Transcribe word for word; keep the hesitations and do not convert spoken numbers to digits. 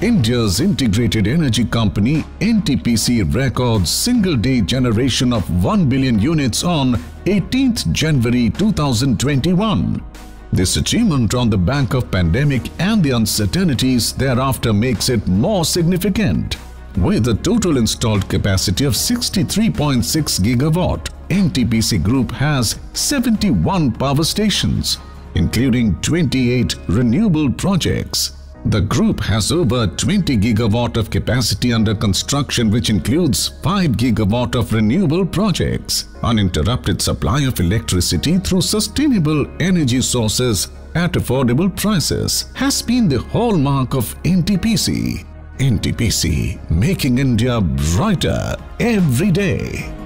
India's integrated energy company N T P C records single-day generation of one billion units on eighteenth January two thousand twenty-one. This achievement on the back of pandemic and the uncertainties thereafter makes it more significant. With a total installed capacity of sixty-three point six gigawatt, N T P C Group has seventy-one power stations, including twenty-eight renewable projects. The group has over twenty gigawatt of capacity under construction, which includes five gigawatt of renewable projects. Uninterrupted supply of electricity through sustainable energy sources at affordable prices has been the hallmark of N T P C. N T P C, making India brighter every day.